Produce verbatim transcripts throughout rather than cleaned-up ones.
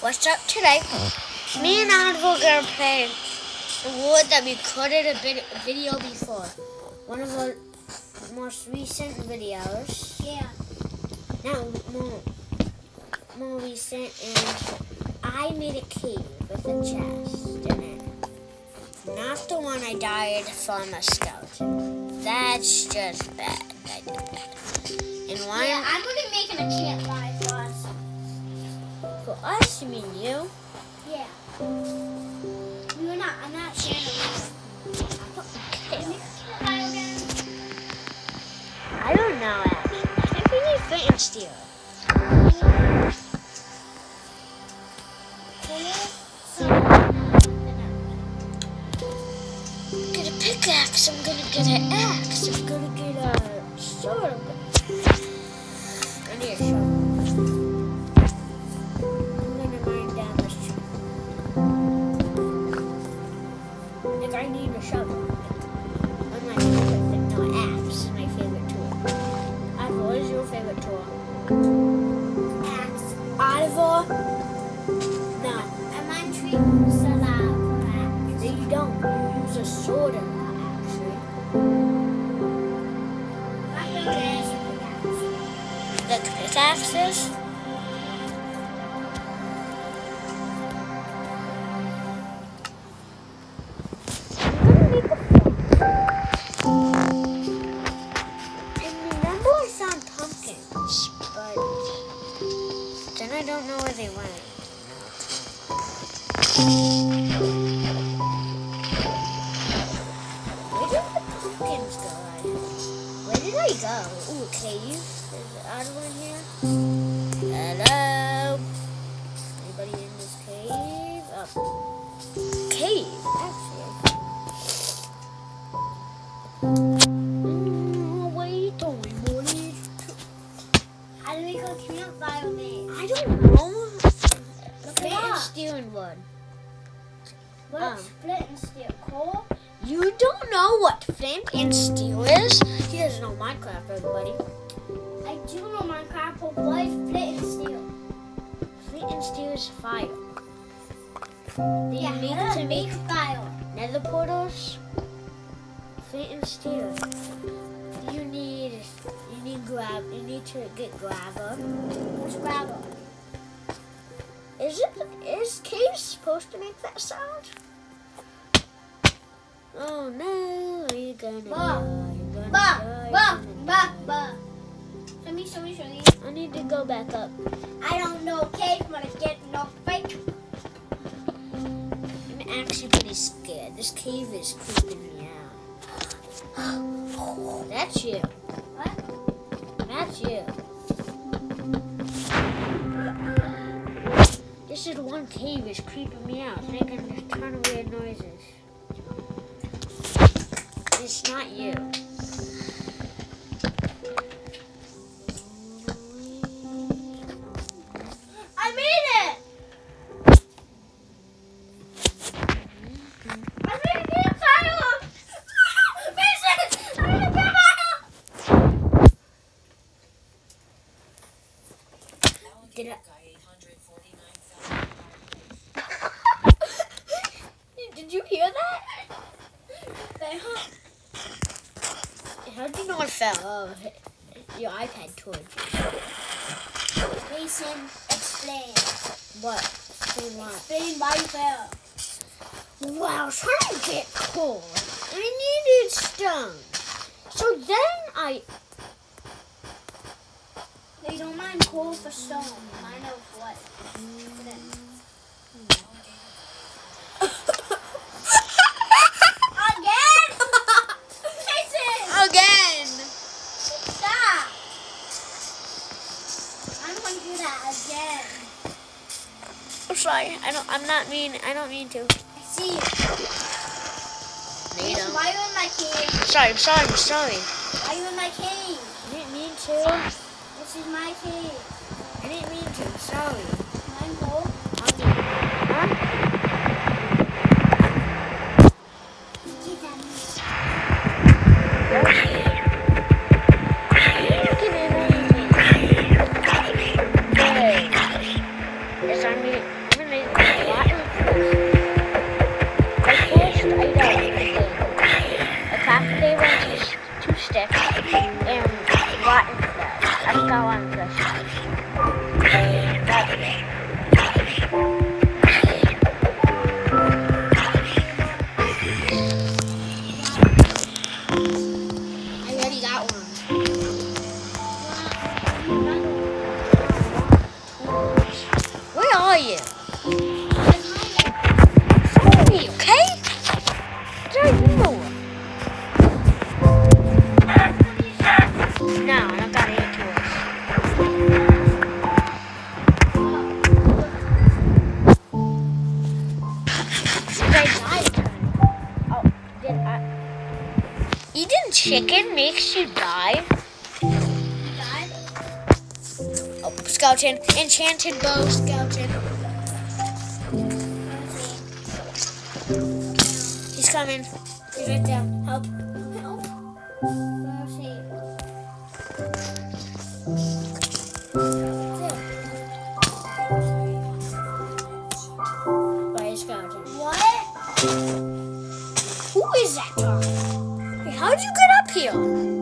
What's up today? Me and Audible are gonna play the wood that we recorded a bit a video before. One of our most recent videos. Yeah. Now more more recent, and I made a cave with a chest in it. Not the one I died from a skeleton. That's just bad. I did that. And why? Yeah, I'm gonna make an campfire for us. For us, you mean you? Yeah. You're not. I'm not sharing it. Okay. Campfire again. I don't know, actually. I think we need flint and steel. Get a pickaxe. I'm gonna get an axe. I'm gonna get a sword. I need a shovel. I'm gonna mine down this tree. Like, I need a shovel. I'm my favorite thing. No, axe is my favorite tool. Ivor, what is your favorite tool? Axe. Ivor? No. I'm on tree roots a lot for axe. No, you don't. You use a sword a lot, actually. My favorite is a pickaxe. The pickaxes? And remember I found pumpkins, but then I don't know where they went. Where did the pumpkins go? Where did I go? Ooh, a cave. Is it out of one here? Hello? Anybody in this cave? Oh. Cave, actually. Mm, wait, don't we worry. How do we go campfire made? I don't know. Look Flint it and up. steel and wood. What's Um. flint and steel? Coal? You don't know what flint and steel is? He doesn't know Minecraft, everybody. I do know Minecraft, but what is flint and steel? Flint and steel is fire. They Yeah, need how to do make fire. nether portals. Flint and steel. You need you need grab you need to get gravel. What's gravel? Is it is caves supposed to make that sound? Oh no, you're gonna Bah. die, you're gonna Bah, die, you're bah, gonna bah, die. bah. Show me, show me, show me. I need to go back up. I don't know cave, but I get no fake. I'm actually pretty scared. This cave is creeping me out. That's you. What? That's you. This is one cave is creeping me out. It's making a ton of weird noises. It's not you. I made it! I made a campfire! Vincent! I made a campfire! Did I? Did you hear that? How did you know I fell? Oh, your iPad told you. Mason, explain. What? Explain what? Explain why you fell. Well, I was trying to get coal. I needed stone. So then I... They don't mind coal for stone. Mine of what? Again? Mason! Again! Stop! I don't want to do that again. I'm sorry. I don't. I'm not mean. I don't mean to. I see you. No, you Mason, don't. why are you in my cave? Sorry. I'm sorry. I'm sorry. Why are you in my cave? I didn't mean to. This is my cave. I didn't mean to. I'm sorry. Mine coal. I'll do it. Huh? Keep that. Get in anything. Hey. Yes, I mean. is rotten flesh. At first, I died in the game. A craft table and two, two sticks and rotten flesh. I forgot rotten flesh. That's it. I already got one. Where are you? Follow me, okay? There you know. No, I don't got any tools. Did I die? Oh, did I? Eating chicken makes you die? Oh, skeleton. Enchanted bow, skeleton. He's coming. He's right there. Help. Help. By skeleton. What? Who is that talking? Hey, how'd you get up here?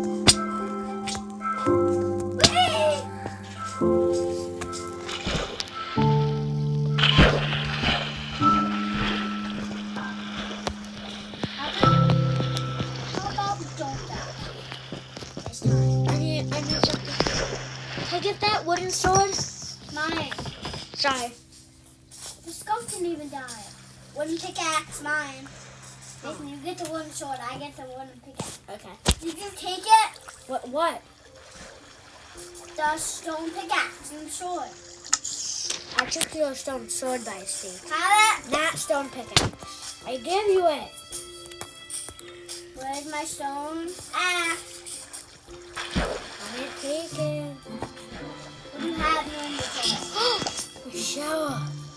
I need, I need something. Can I get that wooden sword? Mine. Sorry. The skunk didn't even die. Wooden pickaxe, mine. Nathan, you get the wooden sword. I get the wooden pickaxe. Okay. Did you take it? What? What? The stone pickaxe and sword. I took your stone sword by Steve. Have it? Not stone pickaxe. I gave you it. Where's my stone axe? I didn't take it. What do you have in your inventory? Michelle.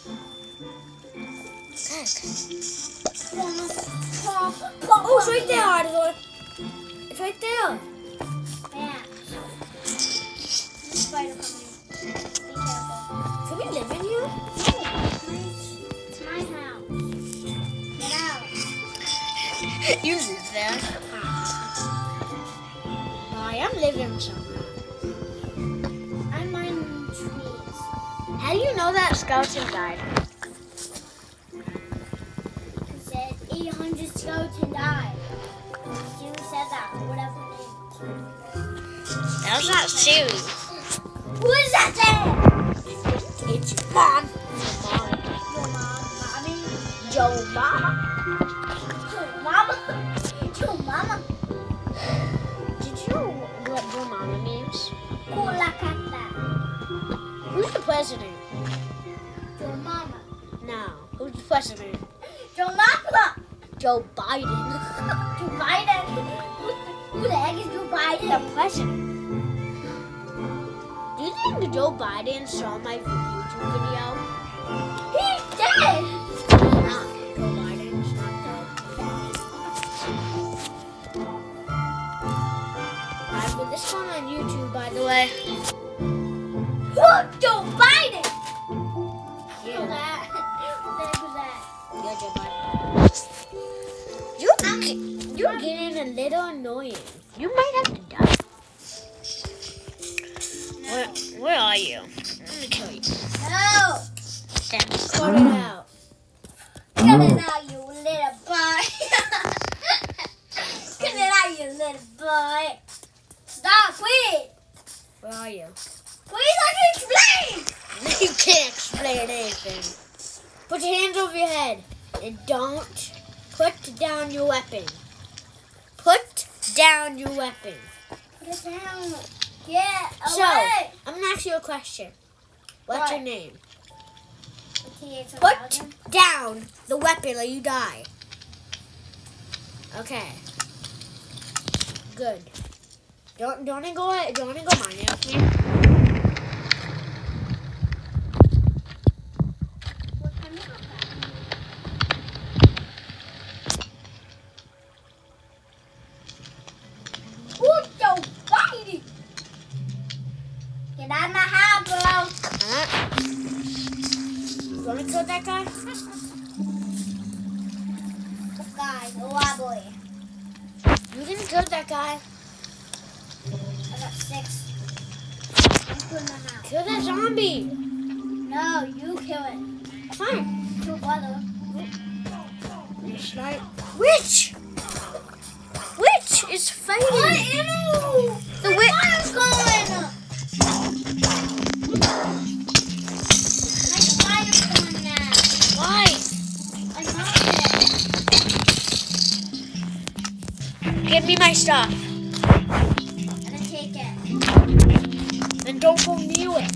Heck. Oh, it's right there, Arthur. It's right there. Yeah. There's a spider coming. Be careful. Can we live in here? No, it's my house. Get out. You live there. I am living somewhere. I'm mining trees. How do you know that skeleton died? It said eight hundred skeleton died. You said that, or whatever name. That was not serious. Who is that there? It's mom. Your mom, mommy. Joe Mama. Your mama. Your mama. Did you know what Joe Mama means? Kulakata. Who's the president? Your mama. No. Who's the president? Your mama. Joe Biden. Joe Biden. Who, who the heck is Joe Biden? The president. Do you think Joe Biden saw my YouTube video? He's dead. Not Joe Biden's not dead. I put this one on YouTube, by the way. Who's Joe Biden? Who's Yeah, that? Who's that? Who's that? you're Joe Biden. You're, ge- you're getting a little annoying. You might have to die. Where, where are you? Let me kill you. No. Then cut it out. Cut it out, you little boy. Cut it out, you little boy. Stop, quit. Where are you? Please, I can explain. You can't explain anything. Put your hands over your head and don't put down your weapon. Put down your weapon. Put it down. Get So, away. I'm gonna ask you a question. What's What? your name? Okay, so Put Belgium. down the weapon or you die. Okay. Good. Don't don't wanna go don't wanna go mining with me. What kind of Who's Joe Biden? Get out of my house, bro. Huh? You wanna kill killed that guy? What guy? The wobbly. You didn't kill that guy. I got six. I'm putting them out. Kill that zombie. No, you kill it. Fine. Your brother. It's like witch. Witch is fighting. What animal? The My witch. fire's going. My fire's going now. Why? I knocked it. Give me my stuff. I'm gonna take it. Then don't go near it.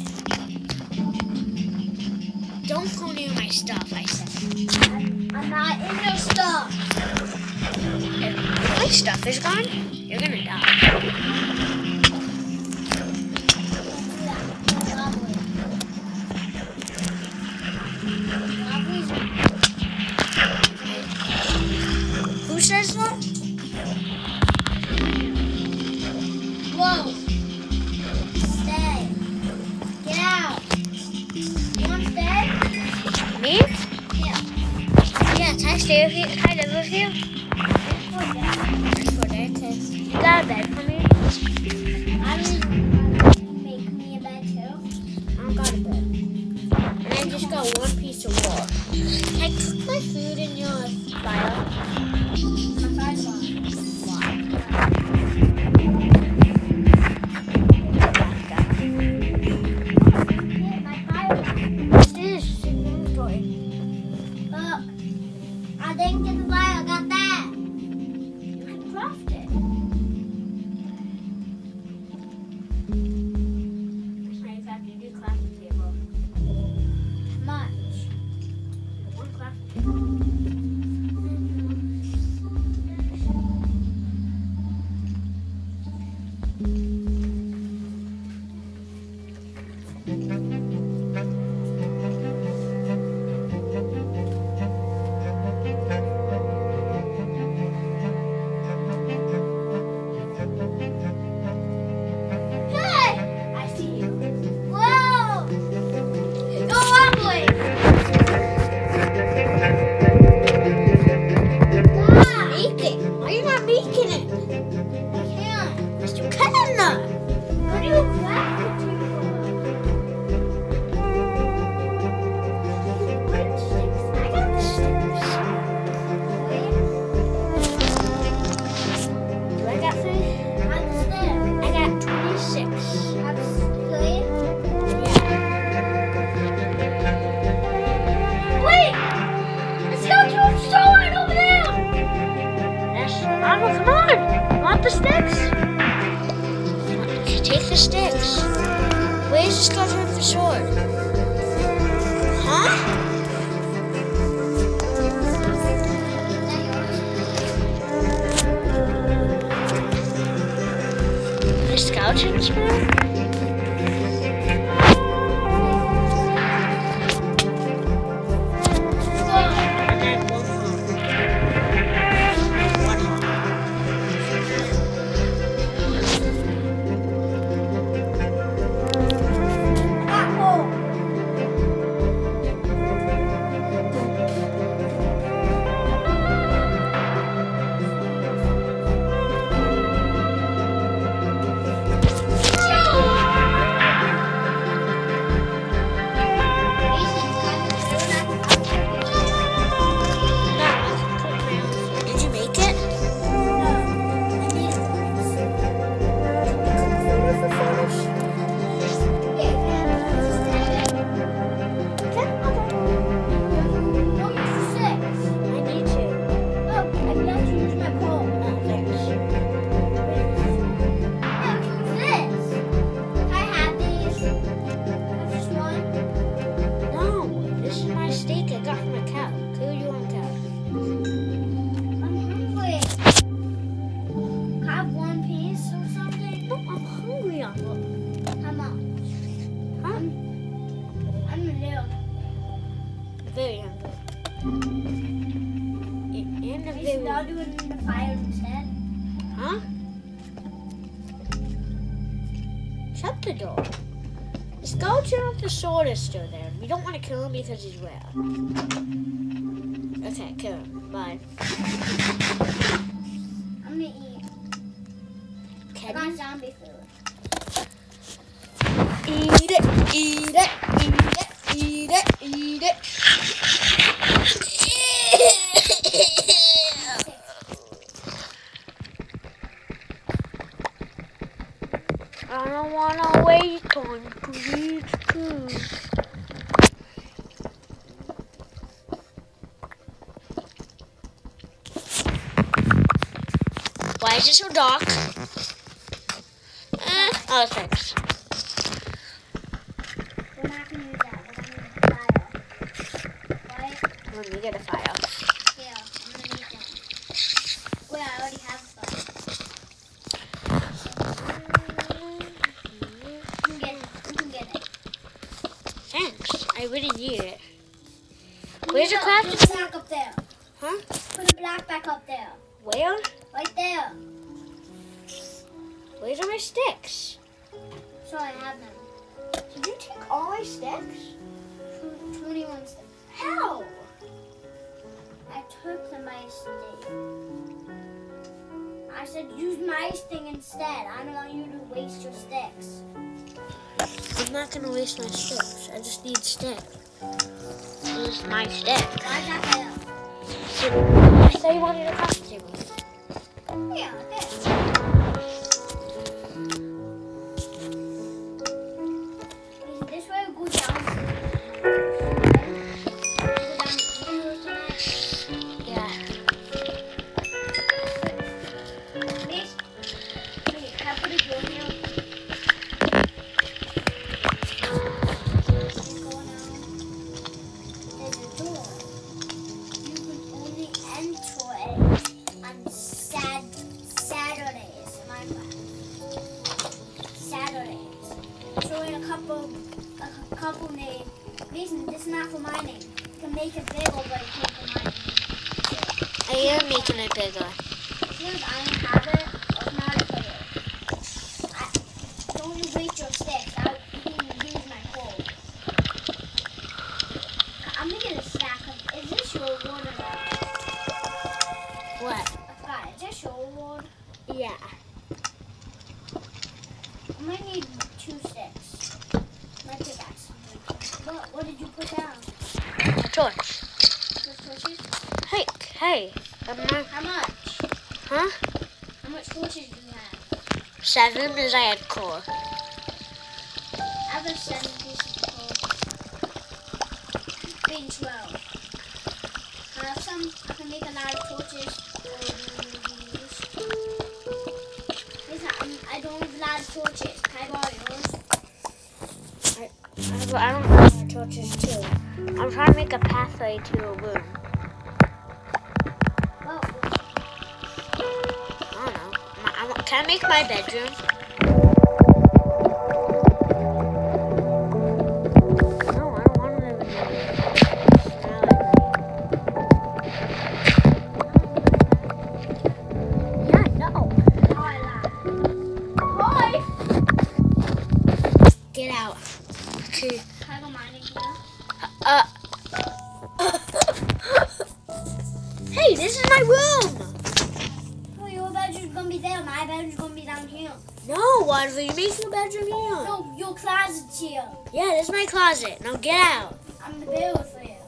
Don't go near my stuff, I said. I'm, I'm not in your stuff. If my stuff is gone, you're gonna die. Who says that? Whoa. Stay. Get out. You want to stay? Me? Yeah. Yeah, can I stay with you? Can I live with you? For there, cause you got a bed for me. I mean, make me a bed too. I don't got a bed. And I just got one piece of wool. Can I cook my food in your fire? My fire's on. Yeah, my fire's on. What's this? Inventory. Look. I didn't get the fire. I got that. You can craft it. I have to do crafting table. Much. One crafting table. Hey! I see you. Whoa! Go wobbly! Stop! Make it. Why are you not making it? I can't. Yes, you can. What do you craft it to? I got the sticks. Do I got food? I'm still. I got twenty-six. I'm still. Wait! Let's go to a sword over there! Yes. Mama, come on. You want the sticks? Take the sticks. Where's the skeleton with the sword? Huh? The skeleton's room? And then one home. One home. Got hole. Did you make it? I need to. Oh, thanks. No, this is my steak I got from a cow. Kill your own cow. No, I'm hungry. I'm very hungry. And a very... doing the fire instead. Huh? Shut the door. The skeleton with the sword is still there. You don't want to kill him because he's rare. Okay, kill him. Bye. I'm gonna eat. I got zombie food. Eat it, eat it, eat it, eat it, eat it. I don't want to wait on please food. Why is it so dark? Eh, oh, thanks. We're not gonna use that. We're gonna use fire. What? Let me get a fire. Yeah, I'm gonna need them. Wait, I already have some. You can get it. You can get it. Thanks. I really need it. Where's your Put craft? the black up there. Huh? Put the black back up there. Where? Right there. Where's all my sticks? So I have them. Did you take all my sticks? Tw- twenty-one sticks. How? I took the mice thing. I said use mice thing instead. I don't want you to waste your sticks. I'm not gonna waste my sticks. I just need sticks. Use my stick. Why is that there? I thought you wanted a craft table. Yeah, there. Is this way we go down? Go down the tonight? Yeah. Please? Please, can I put a door here? Let's go now. There's a door. You can only enter it on sad Saturdays. Minecraft. Saturdays. So in a couple, a cou- couple name. Listen, this is not for mining. You can make it bigger, but it can't for mining. I am making it bigger. As soon as I have it, it's not a player. I, don't you waste your sticks. I, you can use my coal. I'm making a stack of. Is this your wood or not? What? I forgot. Is this your wood? Yeah. I might need two sticks. My pickaxe. What, what did you put down? A torch. Those torches? Hey, hey. I'm not, How much? huh? How much torches do you have? Seven is I had core. I have a seven pieces of coal. Being twelve. I have some. I can make a lot of torches. Or these. Listen, I'm, I don't have a lot of torches. Can I borrow yours? I, I don't have my torches too. I'm trying to make a pathway to a room. Well, I don't know. My, I, want- can I make my bedroom? No, I don't want to live in there. Yeah, no. oh, I lied. Boy! Get out. Okay. Can I go mining here? Uh. Hey, this is my room. Oh, your bedroom's gonna be there. My bedroom's gonna be down here. No, whatever. You make your bedroom here. No, your closet's here. Yeah, this is my closet. Now get out. I'm gonna build it for you.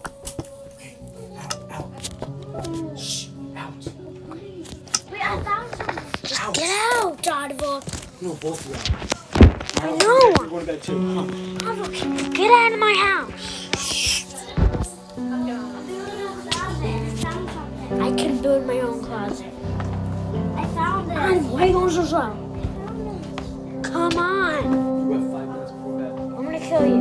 Shh. Wait, I found something. Just get out, Oliver. No, both of them. I know. You're going to bed too. Huh? Oliver, can you get out of my house? I'm building a closet. I found something. I can build my own closet. I found it. Oliver, why are you going so slow? Come on. We have five minutes before bed. I'm gonna kill you.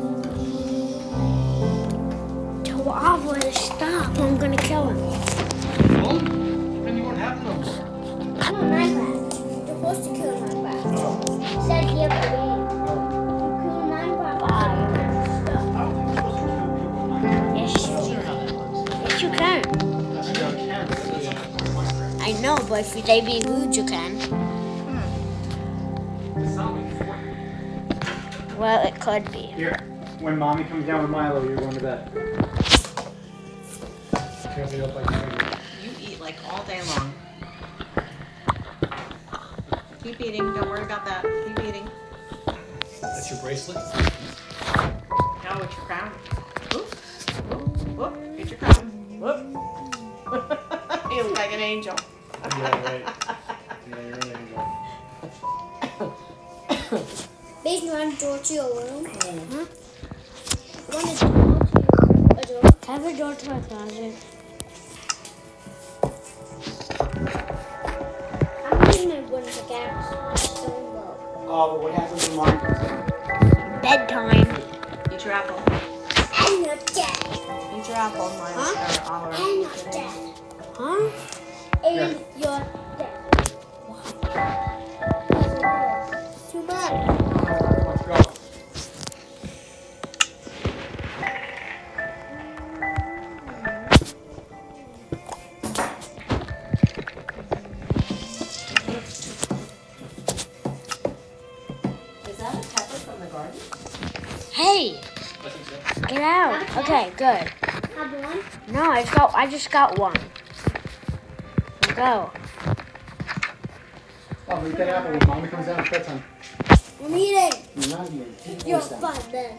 Tell Oliver to stop. I'm gonna kill him. Well, then you won't have those. I'm on Minecraft. You're supposed to kill Minecraft. It said here for me. You kill Minecraft. Bye. I don't think you're supposed to kill people. Yes, you can. Yes, you can. That's what I can. I know, but if they be rude, you can. It's not like four. Well, it could be. Here. Do when mommy comes down with Milo, you're going to bed. Can't be up like that. You eat like all day long. Keep eating. Don't worry about that. Keep eating. That's your bracelet? No, it's your crown. Whoop. Whoop. Whoop. Get your crown. Whoop. You look like an angel. Yeah, right. Yeah, you're an angel. Based on door to your room. Huh? One is door to a door. Have a door to my closet. I'm using my wooden pickaxe. Stone bow. Oh, but what happens when mommy comes in? Bedtime. Eat your apple. I'm not dead. Eat your apple, Milo. Huh? Or Oliver. I'm not dead. Huh? And you're dead. Too bad. Let's go. Is that a pepper from the garden? Hey, I think so. get out. Okay, good. Have one. No, I just got I just got one. Go. Oh, eat that apple when mommy comes down. It's bedtime. I'm eating. You're not eating. Keep your You're voice down. fun then.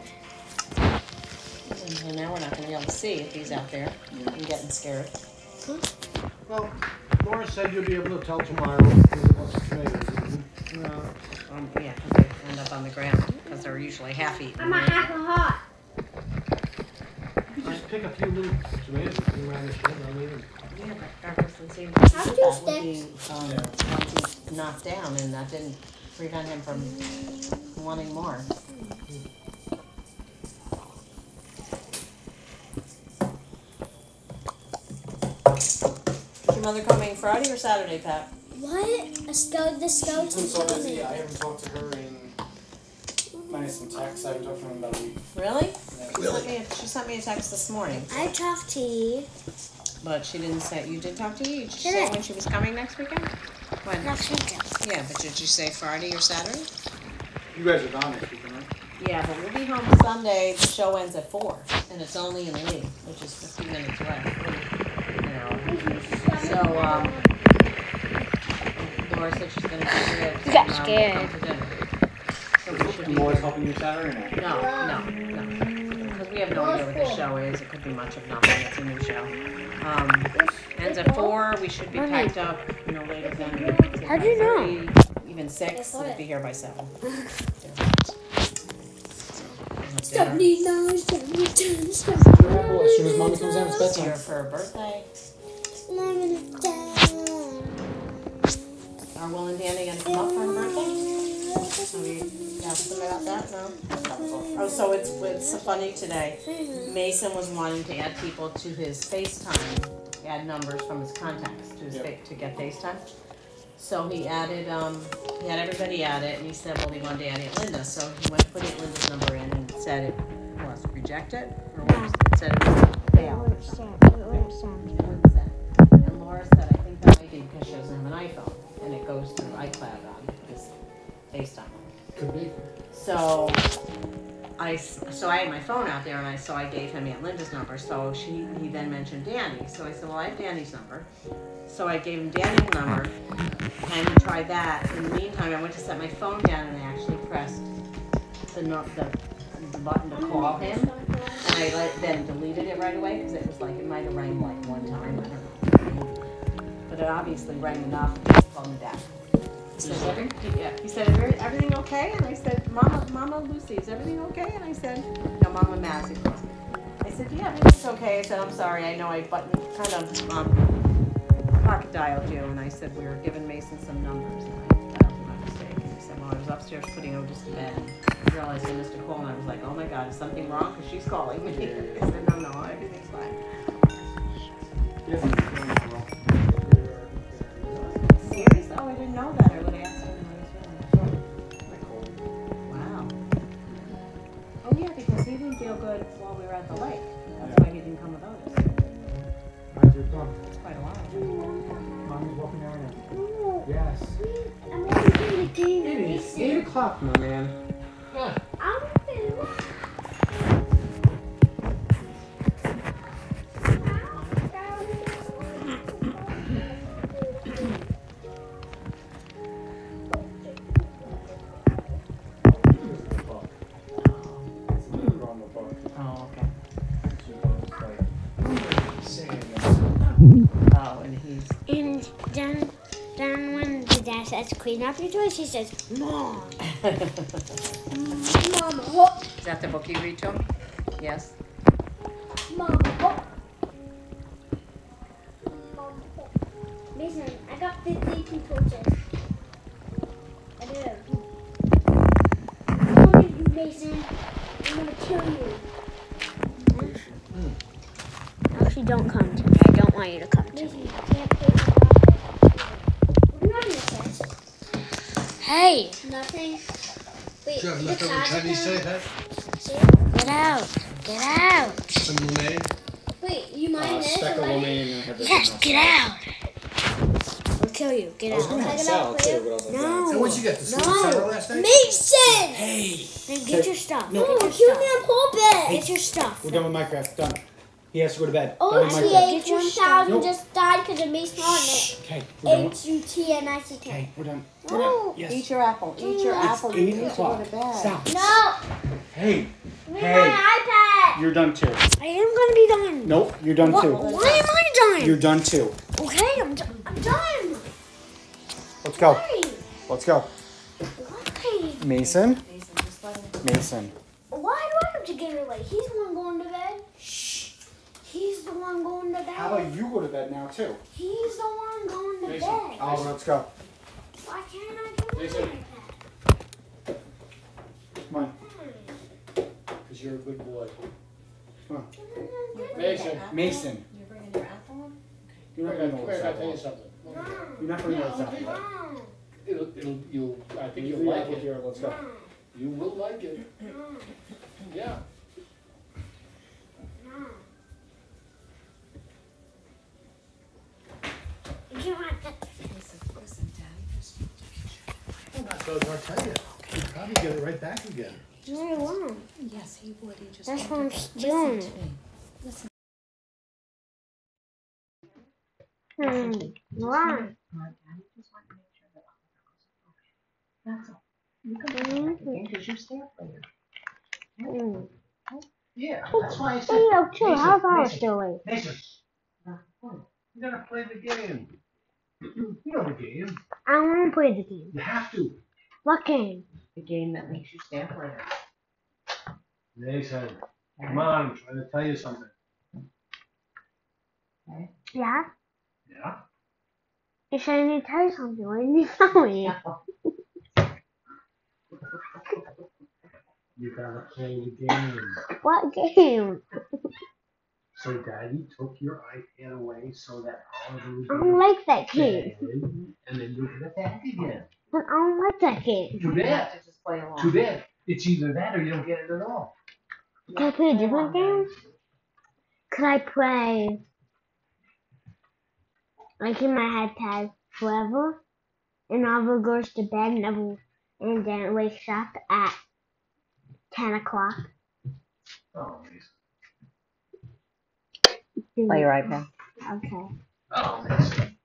And now we're not going to be able to see if he's out there. I'm getting scared. Well, Laura said you'll be able to tell tomorrow what's the tomatoes. No. Um, yeah, because they end up on the ground because they're usually half eaten. I'm a half a heart. You just pick a few little tomatoes and put them around the shed. I'll leave them. Yeah, but Garfield seemed How that do you would be stick? um, once he's knocked down, and that didn't prevent him from wanting more. Is your mother coming Friday or Saturday, Pat? What? A scout? The scouts She's been are so busy. coming. I haven't talked to her in minus some texts. I haven't talked to her in about a week. Really? Yeah. She sent me a, she sent me a text this morning, I talked to you but she didn't say. You did talk to you? Did she Today. say when she was coming next weekend? When? next weekend. Yeah, but did you say Friday or Saturday? You guys are gone next weekend, right? Yeah, but we'll be home Sunday. The show ends at four, and it's only in Lee, which is fifteen minutes away. You know. So, um, Laura said she's gonna do ribs. You got and, um, scared. come for dinner. So we should be. And Laura's helping you Saturday night. No, no, no. Because we have no idea what this show is. It could be much of nothing. It's a new show. Um, ends at four. We should be packed up no later than. How'd you know? thirty, even six. I We'll thought be here by seven. seventy-nine, seventy-two, As soon as mommy comes down, it's This year bedtime. for her birthday. Are Will and Danny gonna come up for her birthday? Have you asked them about that? No? Oh, so it's, it's so funny today. Mason was wanting to add people to his FaceTime, add numbers from his contacts to his, fa- to get FaceTime. So he added, um, he had everybody add it, and he said, well, he wanted to add Aunt Linda. So he went to put Aunt Linda's number in and said it was rejected, or was, it said it was failed or something. What was that? And Laura said, I think that might be because she doesn't have an iPhone, and it goes through iCloud on this FaceTime. Could be. So I, s- so I had my phone out there, and I so I gave him Aunt Linda's number. So she he then mentioned Danny. So I said, well, I have Danny's number. So I gave him Danny's number, and he tried that. In the meantime, I went to set my phone down, and I actually pressed the no, the, the button to call him, and I let, then deleted it right away because it was like it might have rang like one time. I don't know, but it obviously rang enough to call me back. He said, everything, yeah. He said, "Every- everything okay? And I said, Mama, Mama Lucy, is everything okay? And I said, no, Mama Mazzy calls me. I said, yeah, everything's okay. I said, I'm sorry, I know I button kind of um, pocket dialed you. And I said, we were giving Mason some numbers. And I dialed him by mistake. And he said, well, I was upstairs putting Otis to bed. And I realized I missed a call. And I was like, oh my God, is something wrong? Because she's calling me. I said, no, no, everything's fine. Serious? Oh, I didn't know that. I would have asked him when he was feeling. Wow. Oh yeah, because he didn't feel good while we were at the lake. That's why he didn't come with Otis. It's quite a while. Mommy's walking down now. Yes. I'm going to the game. It is eight o'clock, my man. Yeah. I'm going to then, then when the dad says clean up your toys, he says, Mom. Mama, hop. Is that the book you read to him? Yes. Mama, hop. Mama, hop. Mason, I got fifty-two torches. I do. I'm coming to you, Mason. I'm gonna kill you. Actually, don't come to me. I don't want you to come to Mason, me. you can't play the What do you want me to say? Hey, Nothing. Wait, Sure, the leftover cards are Chinese say down. that? See? get out. Get out. Some lemonade? Wait, you mind Uh, this speck of already? romaine and have this Yes, one get else. out. I'll kill you. Get I was out. going to Check it sell out, too, player. but I was like, No. So what'd you get? The sweet No. and sour last night? Mason! Hey, Then get your stuff. No. No, Get kill your me stuff. on pulpit! Get your stuff. we're done with Minecraft. Done. He has to go to bed. O Done with T Minecraft. H Get your one stuff. thousand Nope. just died because of Mason on it. Okay, we're done. H U T N I C K. Okay, we're done. No. We're done. Yes. Eat your apple. Eat your It's apple. You eight need to go o'clock. to bed. Stop. No! Hey, Give me Hey. my iPad! you're done too. I am gonna be done. Nope, you're done What? too. Why am I done? You're done too. Okay, I'm, do- I'm done. Let's go. Why? Let's go. Why? Mason. Mason, just let him. Mason. Why do I have to give it away? He's the one going to bed. Shh. He's the one going to bed. How about you go to bed now too? He's the one going to Mason. bed. Oliver, let's go. Why can't I do Mason. it? Come on, because you're a good boy. Come on. Mason. Mason. You're bringing your apple in? You're not going to know what's I'll tell you happening. something. You're not going to know what's happening. No. It'll, it'll, you'll, I think You you'll leave like apple it. here. Let's go. You will like it. Yeah. You want the Listen, listen, Daddy. Just Well, not those, I'll tell you. You'll probably get it right back again. No, I won't. Yes, he would. He just. That's won't why I'm do it. stealing Listen it. to me. Listen. Hmm. Why? Daddy just want to make sure that all the girls are okay. That's all. You can do it because you stay up later. Mm. Yeah, that's why I said. Hey, yo, chill. Mason, How's I Mason, still awake? Mason, you gotta play the game. You know the game. I don't want to play the game. You have to. What game? The game that makes you stay up later. Mason, come on, I'm trying to tell you something. Yeah? Yeah? You said I need to tell you something. What did you tell me? You gotta play the game. What game? So Daddy took your iPad away so that Oliver was I don't gonna like that play, game. and then you'll get it back again. But I don't like that game. Too You have bad. to just play along. Too bad. It's either that or you don't get it at all. Can I play a different game? Could I play like in my head tag forever? And Oliver goes to bed never, and then wakes up at ten o'clock. Oh, Mason. Play your iPad. Okay. Oh, Mason.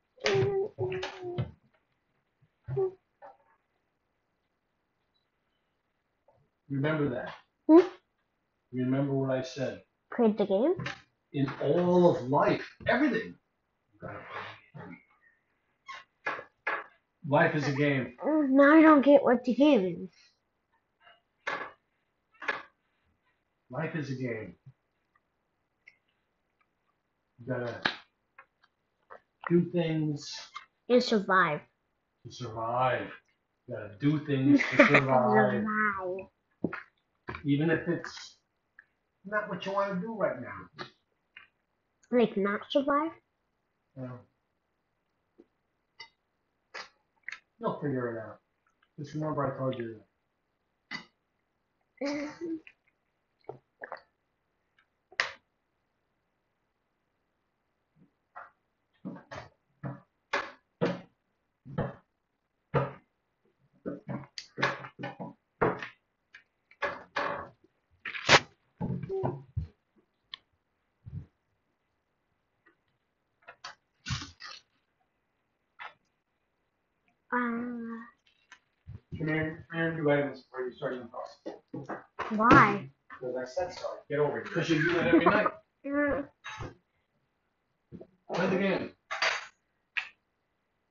Remember that. Hmm? Remember what I said. Played the game? In all of life, everything. You gotta play the game. Life is a game. Oh, now I don't get what the game is. Life is a game. You gotta do things And survive. to survive. You gotta do things to survive. Survive. Even if it's not what you want to do right now. Like not survive? You know. You'll figure it out. Just remember I told you that. Uh, Come here and do items before you start the process. why? Because I said so. Get over it. Because you do that every night. Uh, Play the game.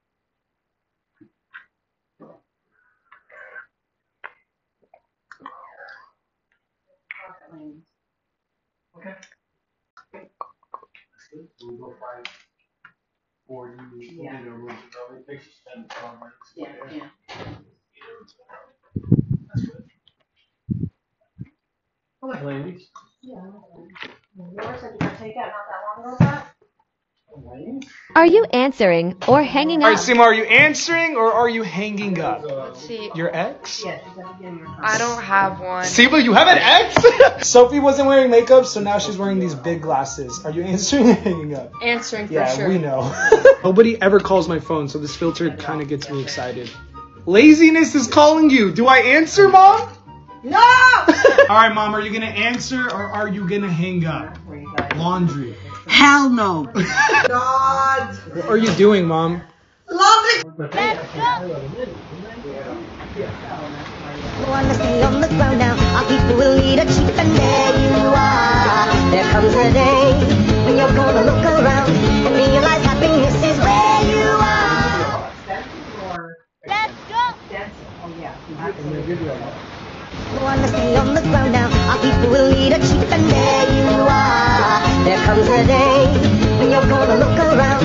We'll go find forty, Yeah. you know, rooms early. Makes you spend twelve minutes. Yeah, yeah. That's good. I like Laney's. Yeah. Laura said you got take out not that long ago, Pat? Laney's? Are you answering or hanging All right, up? Seymour, are you answering or are you hanging up? Let's see. Your ex? Yeah, she's got to give your I don't have one. Seymour, you have an ex? Sophie wasn't wearing makeup, so now she's wearing these big glasses. Are you answering or hanging up? Answering for Yeah, sure. we know. Nobody ever calls my phone, so this filter kind of gets me excited. Laziness is calling you. Do I answer, Mom? No! All right, Mom, are you going to answer or are you going to hang up? Laundry. Hell no. God. What are you doing, Mom? Laundry. Wanna stay on the ground now. Our people will lead a chief, and there you are. There comes a day when you're gonna look around and realize happiness is where you are. Let's go. Oh, yeah. Wanna stay on the ground now. Our people will lead a chief, and there you are. There comes a day when you're gonna look around.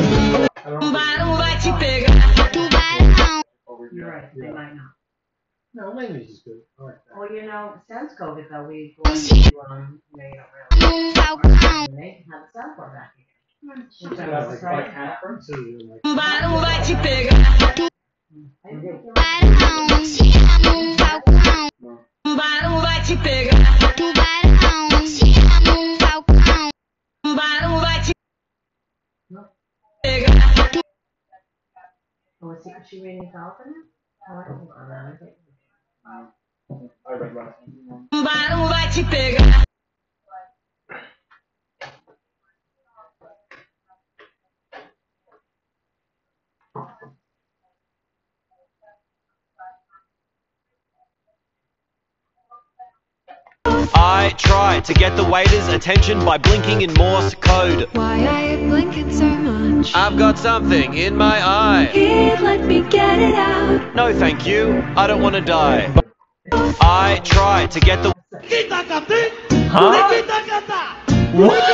You're right. They might not. No, Laney's is good. I like that. Well, you know, since COVID, though, we go into, um, they don't really. They have the soundboard back again. You have like, like half prints or you like. I think you're Oh, is she reading Falcon? Oh, I don't know that. I think. I read last I try to get the waiter's attention by blinking in Morse code. Why are you blinking so much? I've got something in my eye. Kid, let me get it out. No thank you, I don't want to die. I try to get the... Huh? What?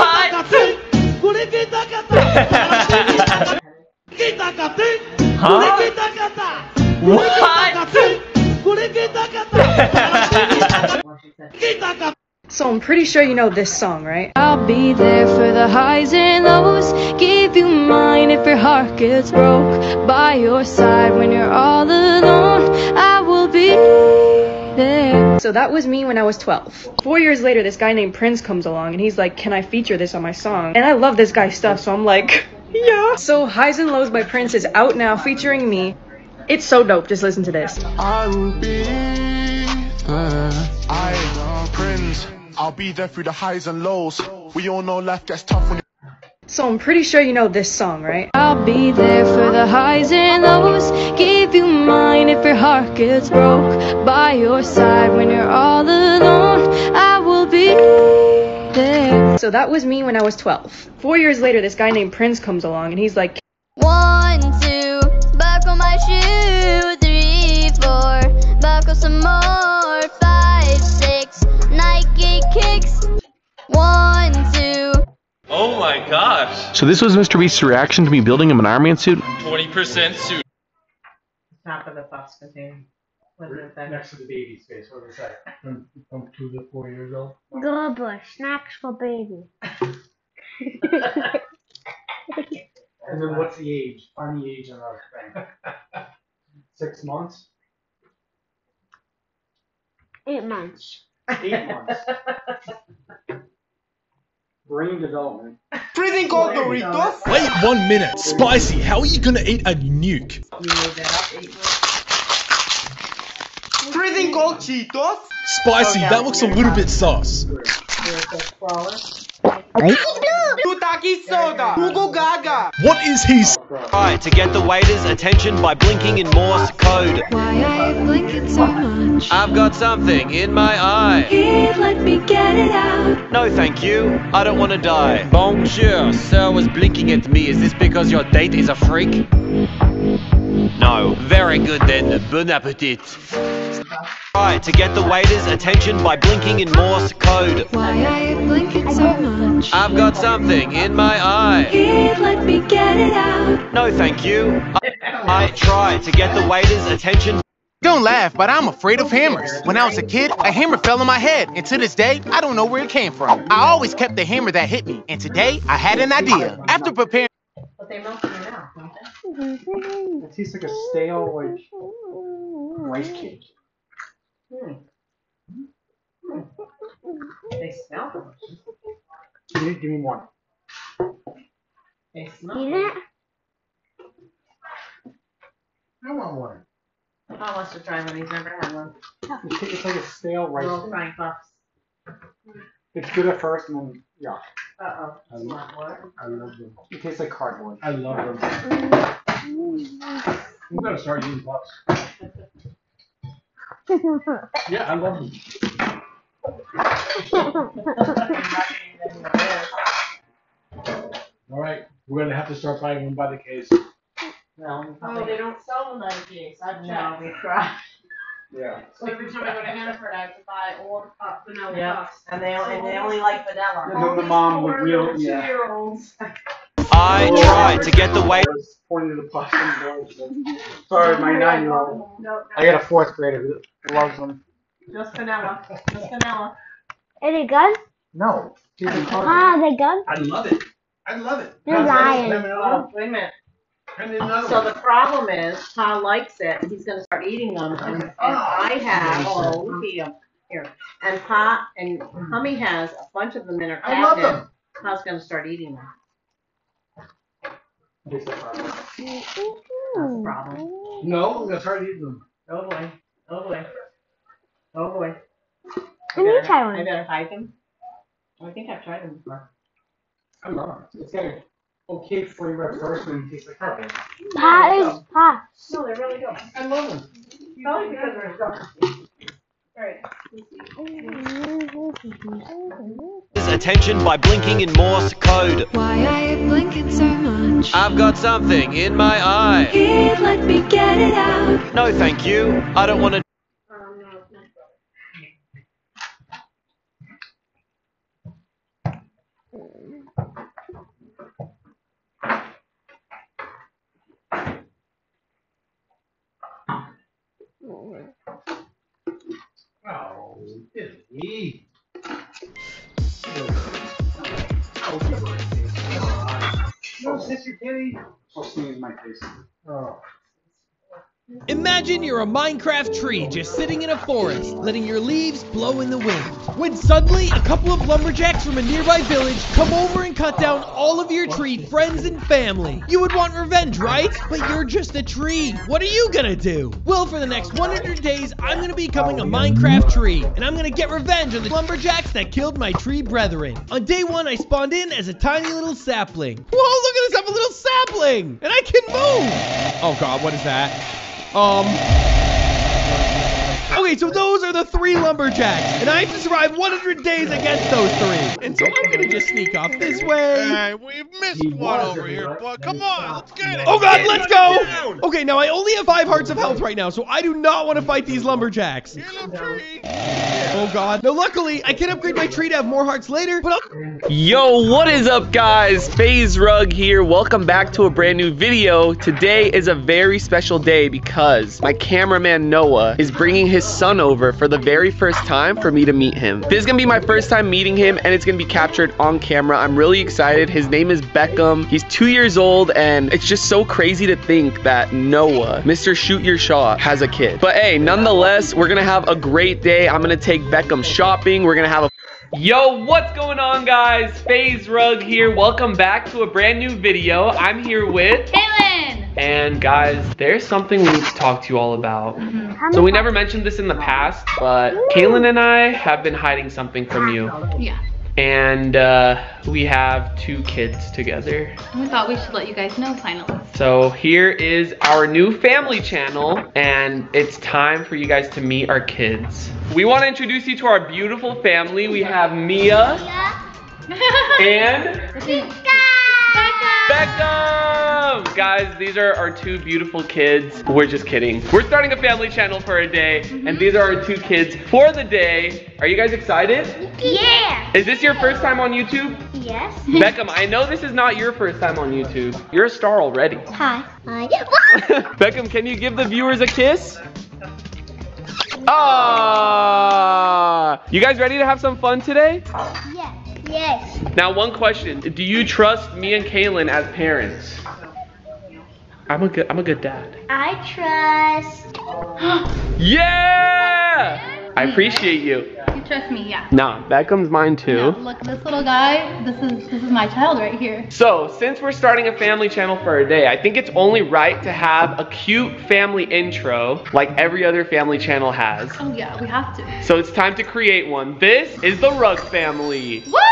Huh? What? So I'm pretty sure you know this song, right? I'll be there for the highs and lows. Give you mine if your heart gets broke. By your side when you're all alone. I will be there. So that was me when I was twelve. Four years later, this guy named Prince comes along and he's like, can I feature this on my song? And I love this guy's stuff, so I'm like, yeah. So Highs and Lows by Prince is out now featuring me. It's so dope, just listen to this. I will be there. I, Prince, I'll be there through the highs and lows. We all know life gets tough when So I'm pretty sure you know this song, right? I'll be there for the highs and lows. Give you mine if your heart gets broke. By your side when you're all alone. I will be there. So that was me when I was twelve. Four years later, this guy named Prince comes along and he's like, One, two, buckle my shoe. Three, four, buckle some more. Five, six, Nike kicks. One, two. Oh my gosh. So this was Mister Beast's reaction to me building him an Iron Man suit? twenty percent suit. Top of the box container. What is that? next to the baby's face. What was that? From, from two to four years old. Gerber, snacks for baby. And then what's the age? Find the age on our thing. Six months? Eight months. Eight months. Brain development. Freezing cold Doritos? Wait one minute. Spicy, how are you gonna eat a nuke? You made that up, eight months. Freezing cold Cheetos? Spicy, Oh, yeah, that looks a little bit sus. Tutaki soda! Google Gaga! What is he s- Try to get the waiter's attention by blinking in Morse code. Why are you blinking so much? I've got something in my eye. Kid, let me get it out. No thank you, I don't want to die. Bonjour, sir was blinking at me. Is this because your date is a freak? No. Very good then, bon appetit. Try to get the waiter's attention by blinking in Morse code. Why are you blinking so much? I've got something in my eye. Kid, let me get it out. No, thank you. I, I try to get the waiter's attention. Don't laugh, but I'm afraid of hammers. When I was a kid, a hammer fell on my head, and to this day, I don't know where it came from. I always kept the hammer that hit me, and today, I had an idea. After preparing... But they melt in your mouth, don't they? It tastes like a stale, like, rice cake. Hmm. Hmm. They smell delicious. Give me, give me one. They smell Eat it? I want one. Paul wants to try one. He's never had one. It's, it's like a stale rice Little cake. frying puffs. It's good at first, and then, yeah. Uh-oh. I love, Not what? I love them. It tastes like cardboard. I love them. I'm gonna start eating puffs. Yeah, I love them. All right, we're gonna have to start buying them by the case. No, oh, they don't sell them by the case. I've no, we tried. Yeah. So every time I go to Hannaford, I have to buy old uh, vanilla yep. puffs. And they, and they only like vanilla. And then the mom would real, yeah. Two-year-olds. I try to get the waiter. Pointing to the puffs and going. Sorry, my nine-year-old. No, no. I got a fourth grader who loves them. Just vanilla. Just vanilla. Are they good? No. Ah, are they good? I love it. I love it. You're lying. Oh, wait a minute. So the problem is, Todd likes it. He's going to start eating them, and, and I have. Oh, look at him here. And Pa and Hummy has a bunch of them in her I love cabinet. them. Todd's going to start eating them. That's the problem. That's the problem. No, I'm gonna start eating them. Oh boy. Oh boy. Oh boy. Let me try one. I better hide them. I think I've tried them before. I love them. It's got a okay flavor at first, and it tastes like cardboard. Pa is pa. No, they're really good. I love them. Probably because they're dark. Right. His attention by blinking in Morse code. Why are you blinking so much? I've got something in my eye. Kid, let me get it out. No, thank you. I don't want to. Oh, Billy. No, sister Kitty. I'll sneeze my face. Oh. Imagine you're a Minecraft tree just sitting in a forest, letting your leaves blow in the wind. When suddenly, a couple of lumberjacks from a nearby village come over and cut down all of your tree friends and family. You would want revenge, right? But you're just a tree. What are you gonna do? Well, for the next one hundred days, I'm gonna be becoming a Minecraft tree, and I'm gonna get revenge on the lumberjacks that killed my tree brethren. On day one, I spawned in as a tiny little sapling. Whoa, look at this, I'm a little sapling, and I can move. Oh God, what is that? Um. Okay, so those are the three lumberjacks, and I have to survive one hundred days against those three. And so I'm gonna just sneak off this way. Hey, we've missed one over here, but come on, let's get it. Oh God, let's go! Okay, now I only have five hearts of health right now, so I do not want to fight these lumberjacks. Oh God. No, luckily, I can upgrade my tree to have more hearts later, but I'll... Yo, what is up, guys? FaZe Rug here. Welcome back to a brand new video. Today is a very special day because my cameraman Noah is bringing his son over for the very first time for me to meet him. This is gonna be my first time meeting him, and it's gonna be captured on camera. I'm really excited. His name is Beckham. He's two years old, and it's just so crazy to think that Noah, Mister Shoot Your Shot, has a kid. But hey, nonetheless, we're gonna have a great day. I'm gonna take Beckham shopping. We're gonna have a Yo, what's going on, guys? FaZe Rug here. Welcome back to a brand new video. I'm here with Kaylin. And guys, there's something we need to talk to you all about. Mm-hmm. So we never mentioned this in the past, but Kaylin and I have been hiding something from you. Yeah. And uh, we have two kids together. We thought we should let you guys know finally. So here is our new family channel, and it's time for you guys to meet our kids. We want to introduce you to our beautiful family. We have Mia and Becca. Becca. Um, guys, these are our two beautiful kids. We're just kidding. We're starting a family channel for a day, mm-hmm. and these are our two kids for the day. Are you guys excited? Yeah. Is this your first time on YouTube? Yes. Beckham, I know this is not your first time on YouTube. You're a star already. Hi. Hi. Beckham, can you give the viewers a kiss? Ah! You guys ready to have some fun today? Yes. Yes. Now, one question. Do you trust me and Kaylin as parents? I'm a good I'm a good dad. I trust. Yeah! I appreciate you. You trust me, yeah. Nah, Beckham's mine too. Yeah, look, this little guy, this is this is my child right here. So, since we're starting a family channel for a day, I think it's only right to have a cute family intro like every other family channel has. Oh yeah, we have to. So it's time to create one. This is the Rugg family. Woo!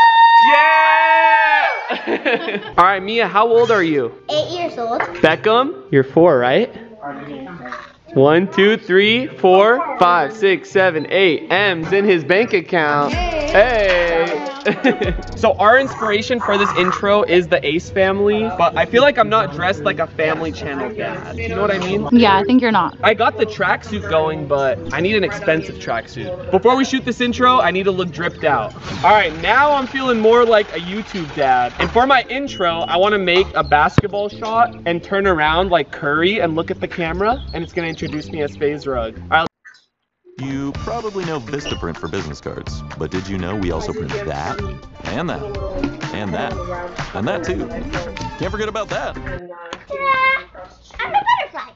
Yeah! All right, Mia, how old are you? Eight years old. Beckham, you're four, right? One, two, three, four, five, six, seven, eight. M's in his bank account. Hey! So our inspiration for this intro is the Ace family, but I feel like I'm not dressed like a family channel dad. You know what I mean? Yeah, I think you're not. I got the tracksuit going, but I need an expensive tracksuit. Before we shoot this intro, I need to look dripped out. All right, now I'm feeling more like a YouTube dad. And for my intro, I want to make a basketball shot and turn around like Curry and look at the camera, and it's gonna introduce me as FaZe Rugg. All right. You probably know Vistaprint for business cards, but did you know we also print that, and that, and that, and that too? Can't forget about that. Yeah, I'm a butterfly.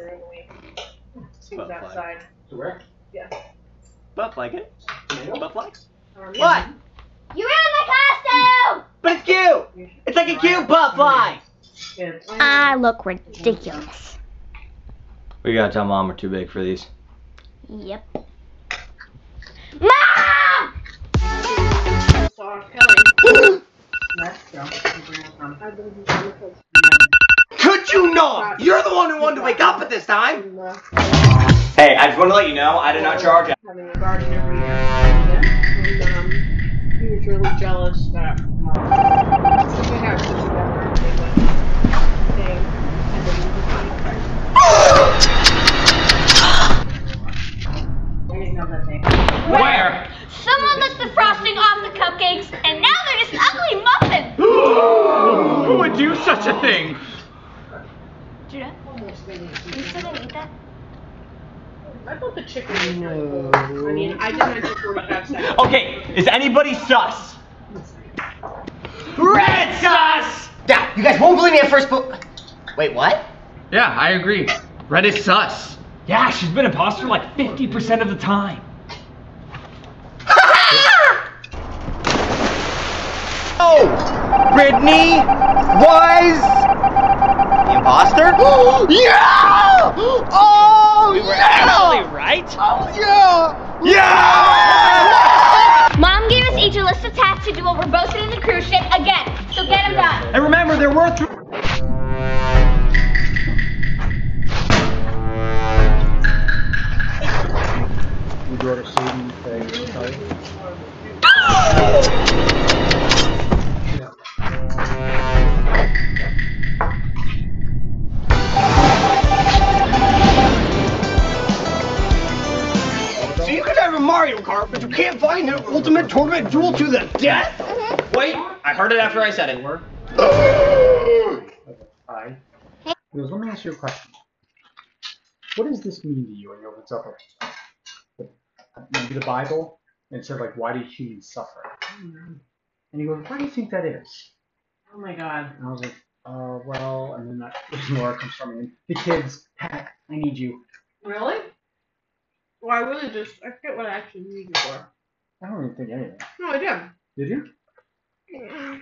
Butt flag. Correct? Yeah. Butt flag it. Butt flags. What? You ruined my costume! But it's cute! It's like a cute butt fly! I look ridiculous. We gotta tell Mom we're too big for these. Yep. Mom! Could you not? You're the one who wanted to wake up at this time! Hey, I just want to let you know, I did not charge it. Having a garden every year. And, um, he was really jealous that um, we had such a birthday thing. And then he was I didn't know that they Where? Someone licked the frosting off the cupcakes, and now they're just ugly muffins! Who would do such a thing? Judah, you still gonna eat that? I thought the chicken was no. I mean, I did mention forty-five seconds. Okay, is anybody sus? Red sus! Now, you guys won't believe me at first, but... Wait, what? Yeah, I agree. Red is sus. Yeah, she's been imposter like fifty percent of the time. Oh! Brittany was... the imposter? Yeah! Oh, we were yeah! Actually right? Oh, yeah! Yeah! Mom gave us each a list of tasks to do while we're both in the cruise ship again, so get them done. And remember, there were three... We go to Sweden for sorry. So you can have a Mario Kart, but you can't find the ultimate tournament duel to the death? Mm-hmm. Wait, I heard it after I said it. Hi. Hey. Let me ask you a question. What does this mean to you when you open up maybe the Bible and it says like, why did humans suffer? Mm-hmm. And you go, why do you think that is? Oh my god. And I was like, uh, well, and then that Laura comes from me. And the kids, Pat, I need you. Really? Well, I really just, I forget what I actually need you for. I don't even think anything. No, I did. Did you? Yeah.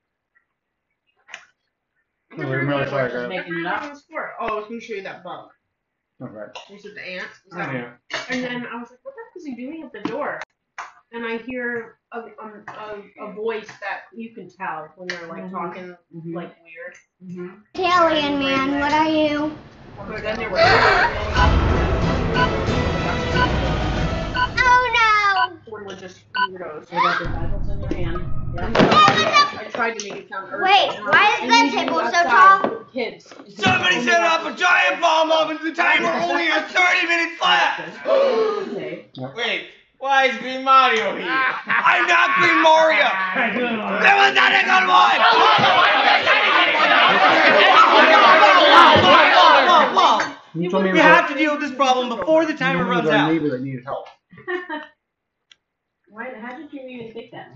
No, I'm really sorry, girl. Making it up. For? Oh, I was going to show you that bug. Oh, right. Was it the ant? Oh, yeah. And then I was like, what the heck is he doing at the door? And I hear a, a, a, a voice that you can tell when they're like mm-hmm. talking mm-hmm. like weird. Mm-hmm. Alien man, what are you? So then they were oh no! When we're just weirdos. So that the Bible's in your hand. Yeah. I tried to make it sound urgent. Wait, why is that table so tall? kids. Somebody set up a giant bomb oven. The timer only has thirty minutes left. Wait, why is Green Mario here? I'm not Green Mario. There was not a good one. Whoa, whoa, whoa. You told me We have to deal with this problem before the timer runs our out. neighbor that needed help. Why? How did you even think that?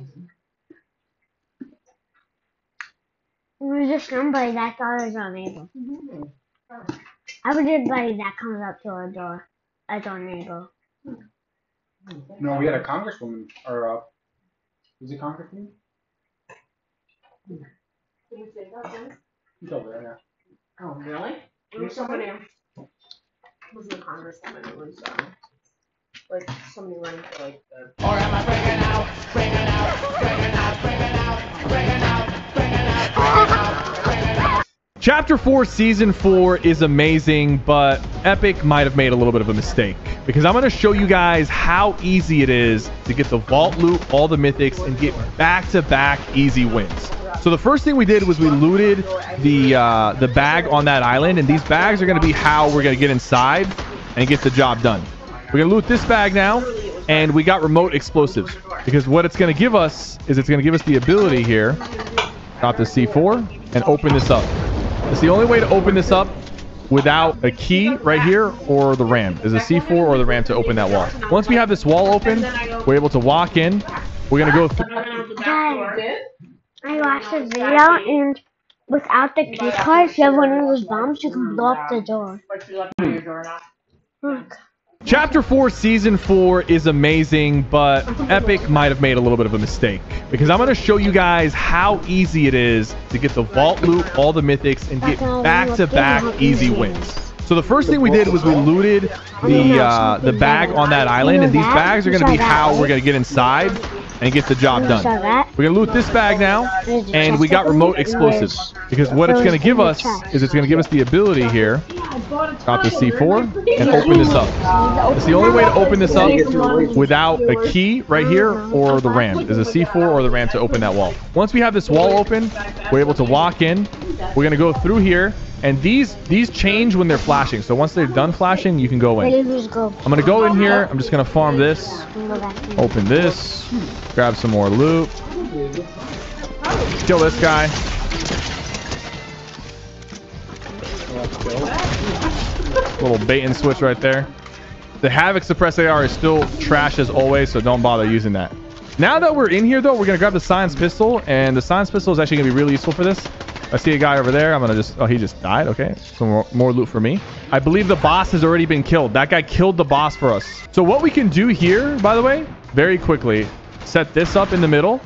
It was just somebody that thought it was our neighbor. I was anybody that comes up to our door as our neighbor. No, we had a congresswoman, or uh, was it congresswoman? He's over there, yeah. Oh, really? It was somebody else. It wasn't a congresswoman. It was um, like somebody running for like the. Or am I bringing out, bringing out, bringing out, bringing out, bringing out, bringing out, bringing out, bringing out. Chapter four, Season four is amazing, but Epic might have made a little bit of a mistake. Because I'm going to show you guys how easy it is to get the Vault loot, all the mythics, and get back-to-back easy wins. So the first thing we did was we looted the uh, the bag on that island, and these bags are going to be how we're going to get inside and get the job done. We're going to loot this bag now, and we got remote explosives. Because what it's going to give us is it's going to give us the ability here, drop the C four, and open this up. It's the only way to open this up without a key right here or the ram. There's a C four or the ram to open that wall. Once we have this wall open, we're able to walk in. We're going to go through. Dad, I watched a video, and without the key card, if you have one of those bombs, you can blow up the door. Look. Chapter four, Season four is amazing, but Epic might have made a little bit of a mistake. Because I'm going to show you guys how easy it is to get the Vault loot, all the mythics, and get back-to-back easy wins. So the first thing we did was we looted the uh, the bag on that island, and these bags are going to be how we're going to get inside and get the job done. We're going to loot this bag now, and we got remote explosives. Because what it's going to give us is it's going to give us the ability here, drop the C four, and open this up. It's the only way to open this up without a key right here or the ram. There's a C four or the ram to open that wall. Once we have this wall open, we're able to walk in. We're going to go through here, and these these change when they're flashing. So once they're done flashing, you can go in. I'm going to go in here. I'm just going to farm this, open this, grab some more loot, kill this guy. Little bait and switch right there. The Havoc Suppress A R is still trash as always, so don't bother using that. Now that we're in here, though, we're going to grab the Science Pistol, and the Science Pistol is actually going to be really useful for this. I see a guy over there. I'm going to just... Oh, he just died. Okay. Some more, more loot for me. I believe the boss has already been killed. That guy killed the boss for us. So what we can do here, by the way, very quickly, set this up in the middle.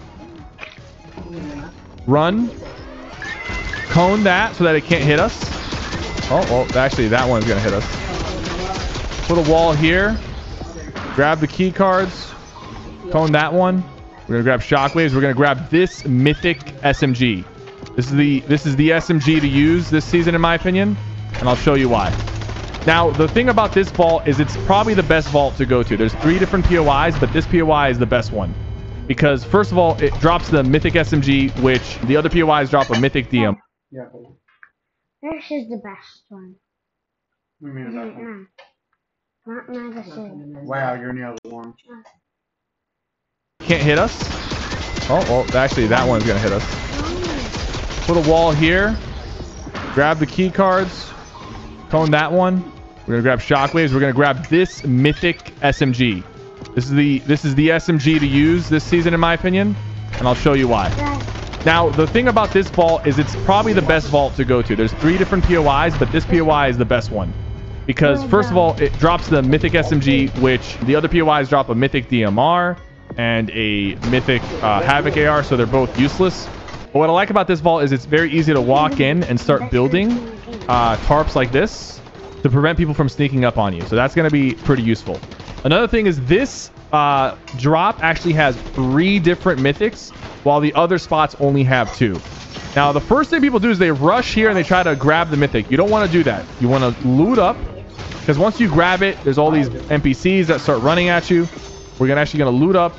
Run. Cone that so that it can't hit us. Oh, well, actually, that one's going to hit us. Put a wall here. Grab the key cards. Cone that one. We're going to grab shockwaves. We're going to grab this mythic S M G. This is the this is the S M G to use this season, in my opinion, and I'll show you why. Now, the thing about this vault is it's probably the best vault to go to. There's three different P O Is, but this P O I is the best one. Because, first of all, it drops the mythic S M G, which the other P O Is drop a mythic D M. Yeah. This is the best one. What do you mean is that one? Not magazine. Wow, you're in the other one. Can't hit us. Oh, well, actually, that one's going to hit us. Put a wall here. Grab the key cards. Cone that one. We're going to grab shockwaves. We're going to grab this mythic S M G. This is the this is the S M G to use this season, in my opinion, and I'll show you why. Now, the thing about this vault is it's probably the best vault to go to. There's three different P O Is, but this P O I is the best one. Because, first of all, it drops the mythic S M G, which the other P O Is drop a mythic D M R and a mythic uh, Havoc A R, so they're both useless. But what I like about this vault is it's very easy to walk in and start building uh, tarps like this to prevent people from sneaking up on you. So that's going to be pretty useful. Another thing is this uh, drop actually has three different mythics, while the other spots only have two. Now, the first thing people do is they rush here and they try to grab the mythic. You don't want to do that. You want to loot up, because once you grab it, there's all these N P Cs that start running at you. We're gonna actually going to loot up,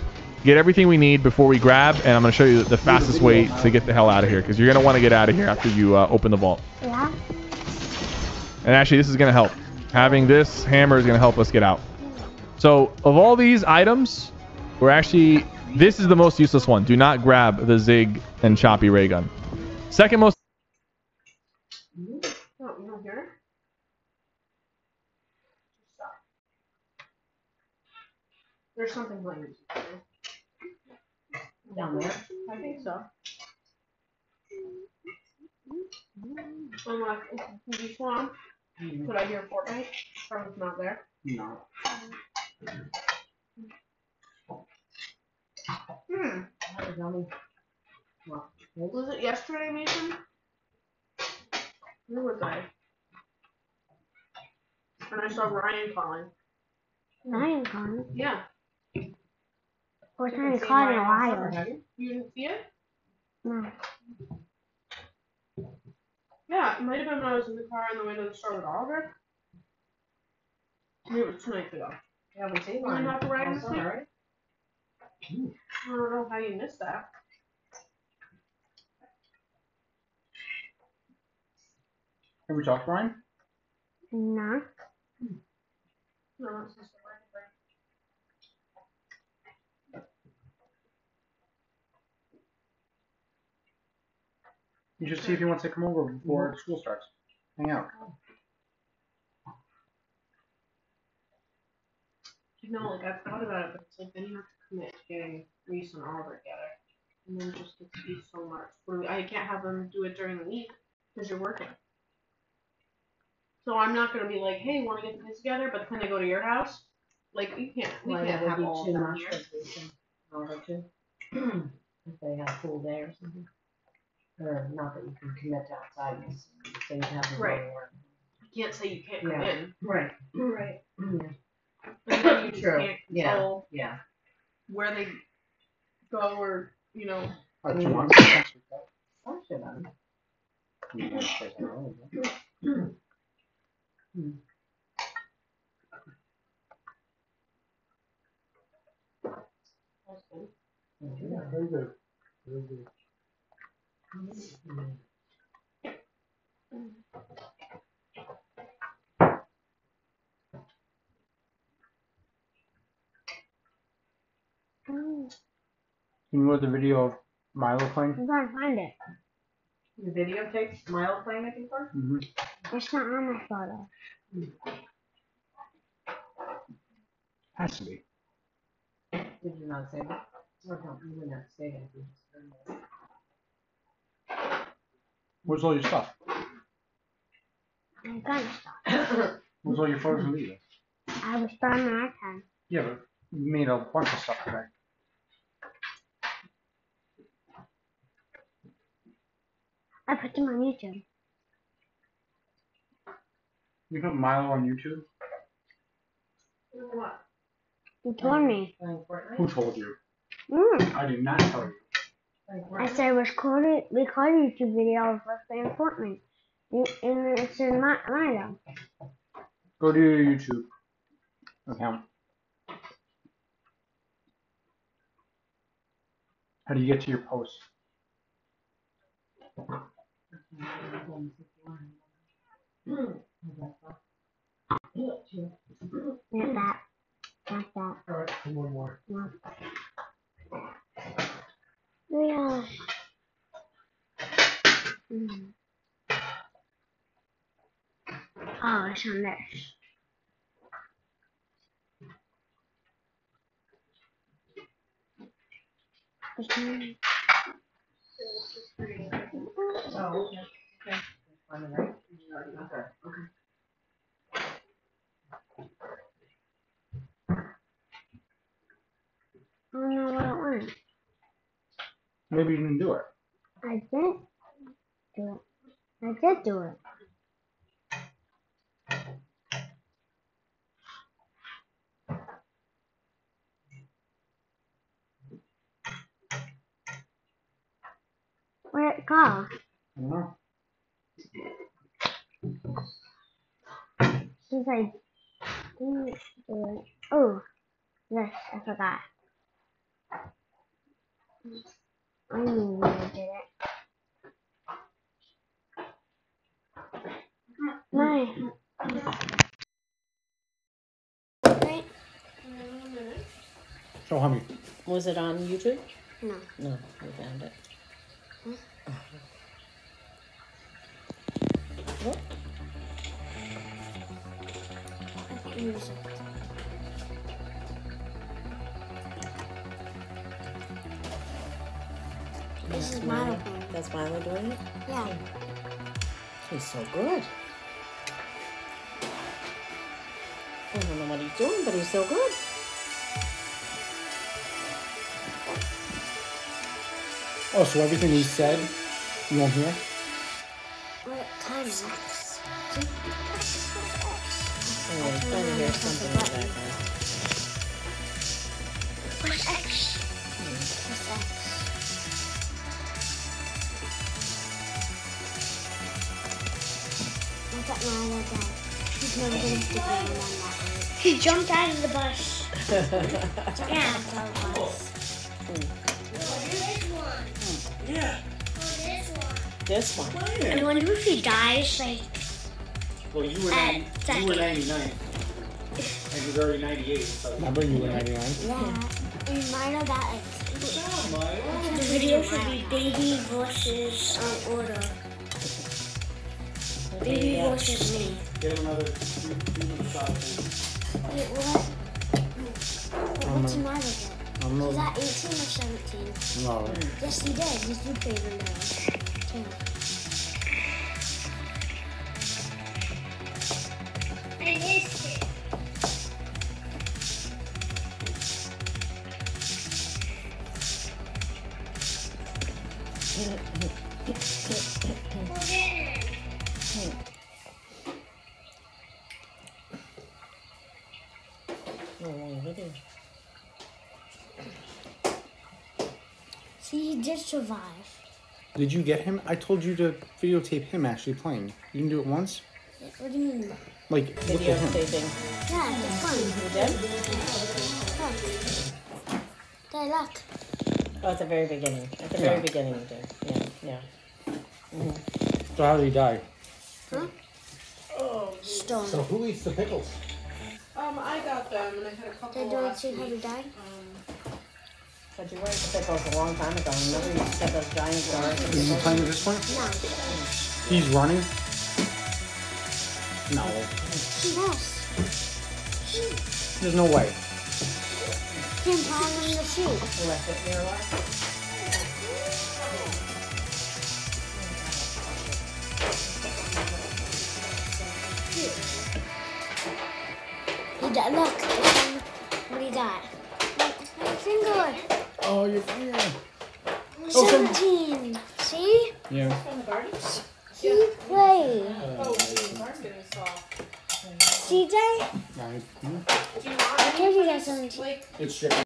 get everything we need before we grab, and I'm going to show you the fastest way to get the hell out of here, because you're going to want to get out of here after you uh, open the vault. Yeah. And actually, this is going to help. Having this hammer is going to help us get out. So, of all these items, we're actually... This is the most useless one. Do not grab the Zig and Choppy ray gun. Second most... Oh, you don't hear it? Stop. There's something playing down there. I think so. I'm like, is this one? Could I hear Fortnite? Carmen's not there. No. Hmm. Was it yesterday, Mason? Where was I? And I saw Ryan calling. Ryan calling? Yeah. First time calling in a while. You didn't see it? No. Yeah, it might have been when I was in the car on the way to the store with Oliver. Maybe it was two nights ago. Yeah, we see Were one. you not the ride in the Also, sleep? right? I don't know how you missed that. Have we talked, Ryan? No. No, it's just You should see if he wants to come over before school starts. Hang out. No, like I've thought about it, but it's like then you have to commit to getting Reese and Oliver together, and then it just gets to be so much. Where I can't have them do it during the week because you're working. So I'm not gonna be like, hey, want to get the kids together, but then they go to your house. Like you can't, we Why, can't that would have be all of too them much here. for Reese and Oliver too. If they have a full day or something. Or not that you can commit to outside, so you have them Right. going to work. You can't say you can't come Yeah. in. Right. Right. Yeah. And then you just True. can't Yeah. control Yeah. where they go or you know. Uh, do you want to next week, though? Oh, shit, I'm- You want to stay there early, huh? Yeah, very good. Very good. Oh, Can you load the video of Milo playing? I'm trying to find it. The videotape Milo playing it before? Mm-hmm. It's not on my photo. Has to be. Did you not save it? Or don't you wouldn't have to save it if you just turned it. Where's all your stuff? I'm gonna stop. Where's all your photos and videos? I was starting my iPad. Yeah, but you made a bunch of stuff today. I put them on YouTube. You put Milo on YouTube? What? You told me. Who told you? Mm. I did not tell you. I said record it, record a YouTube video of us playing Fortnite. You- And it said my Milo. Go to your YouTube account. How do you get to your posts? Not that. Not that. Alright, one more. No. Yeah. Mm. Oh, it's on this. It's on- Oh, okay. Okay. Fine, right? Okay. Okay. I don't know what it went. Maybe you didn't do it. I did do it. I did do it. Where'd it go? I don't know. Since I didn't do it. Oh, yes, I forgot. I knew when I did it. Mine. Right? Show Hummy. Was it on YouTube? No. No, we found it. Huh? What? Music. This is Milo. That's Milo doing it? Yeah. He's so good. I don't know what he's doing, but he's so good. Oh, so everything he said, you won't hear? What kind of sex? Oh, I'm trying to hear something in the background. What's X? What's X? Look at Milo guy. He's never gonna stick with me on that. He jumped out of the bus. Yeah, out of the bus. Yeah. This one. I wonder if he dies, like, Well, you were at ninety, you were second. ninety-nine. And he was already ninety-eight. So. Remember, you were ninety-nine. Yeah. And Milo got like. The video should be baby versus um, order. Baby versus me. Get him another human shot. Wait, what? What's Milo get? I'm not- He's at eighteen or seventeen. No. Yes, he did. He's two favorite now. Two. I missed it. See, he did survive. Did you get him? I told you to videotape him actually playing. You didn't do it once? What do you mean? Like, look at him. Videotaping. Yeah, it's fun. You did? Look. There, look. Oh, at the very beginning. At the Yeah. very beginning you did. Yeah, yeah. Mm-hmm. So how did he die? Huh? Stone. So who eats the pickles? Um, I got them and I had a couple Did you last see how week. he died? But you weren't the pickles a long time ago. Remember you used to have those giant jars of Is he pickles? playing at this point? No. He's running? No. He does. There's no way. Him piling in the shoe. You left it near life. He died. Look. What he died. Look, my finger. Oh, your finger. seventeen. See? Yeah. He played. Oh, the car's getting soft. C J? Nine. I told you guys seventeen. It's chicken.